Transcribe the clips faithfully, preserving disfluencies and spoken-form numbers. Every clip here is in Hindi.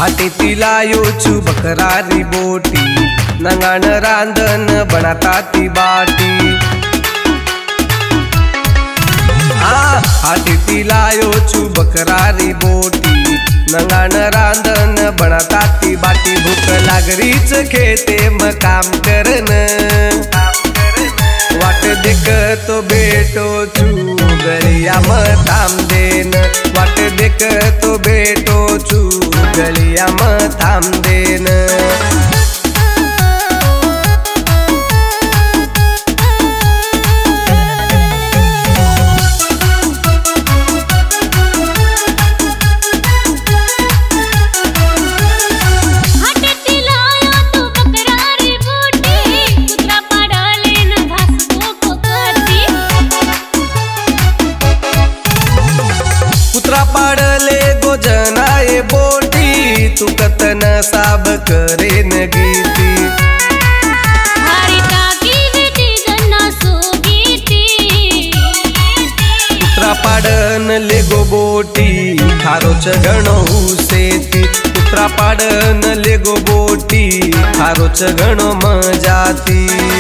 हाटे तिला योचू बकरारी बोटी नंगाण रांधन बनाता ती बाटी हाटे तिला योचू बकरारी बोटी नंगाण रांधन बनाता ती बाटी भूक लागरीच खेते म काम करन वाट देख तो बेटो चू गलिया म थाम देन वाट देख तो बेटो चू गलिया म थाम देन पाडले गोजनाए बोटी तू कतन साब करे न गीती कुत्रा पाडन ले गो बोटी थारो चगणो हुसेती कुत्रा पाडन ले गो बोटी थारो चगणो मजाती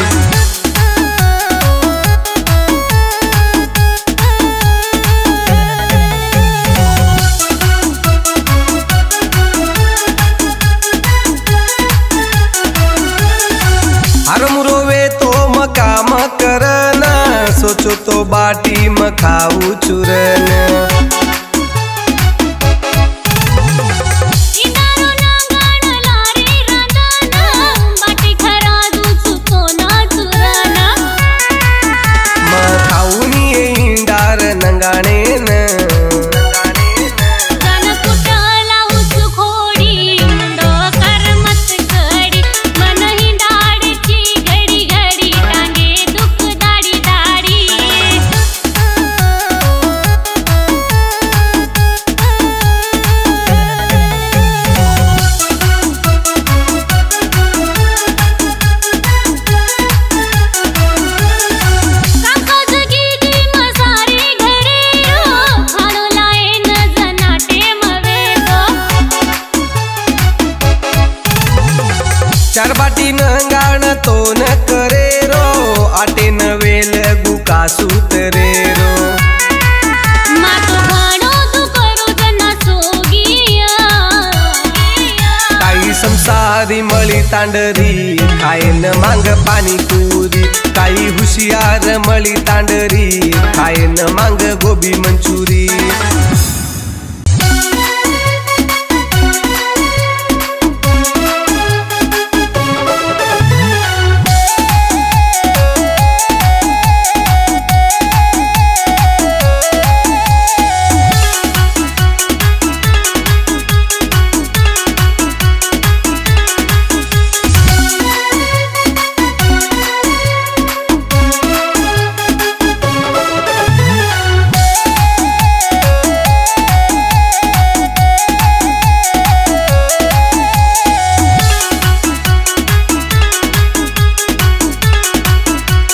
काम करना सोचो तो बाटी म खाऊ चूरन म खाऊनी इंडार नंगाणे न चार बाटी नंगाण तो न करे रो आटे न वेल गुका सूतरे रो काही संसारी मळी तांडरी खायन मांग पाणी पुरी काही हुशियार मळी तांडरी खायन मांग गोबी मंचुरी